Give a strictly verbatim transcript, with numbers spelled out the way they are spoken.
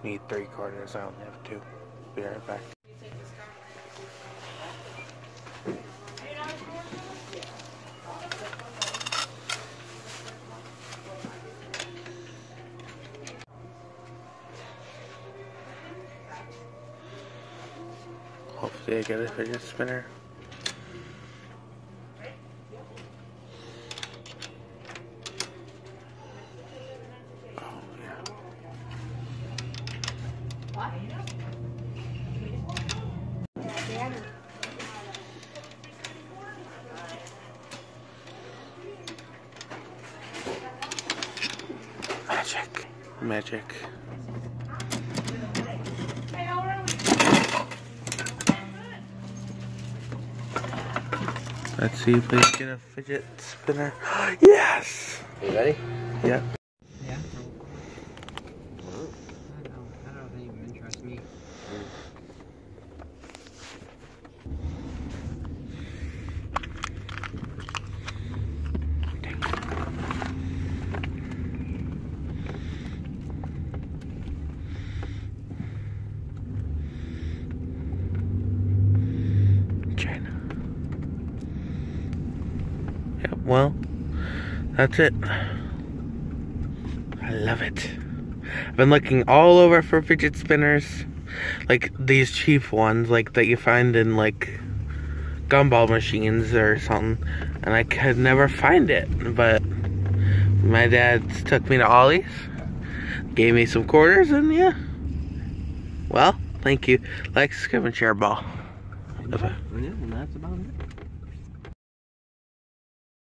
need three quarters. I only have two. Be right back. Hopefully I get a fidget spinner. Oh yeah. Magic. Magic. Let's see if we can get a fidget spinner. Yes! Are you ready? Yep. Yeah. I don't know. I don't know if they even interest me. China. Yep, well, that's it. I love it. I've been looking all over for fidget spinners. Like these cheap ones, like that you find in like gumball machines or something. And I could never find it. But my dad took me to Ollie's, gave me some quarters, and yeah. Well, thank you. Like, subscribe, and share, ball. Yeah, and that's about it.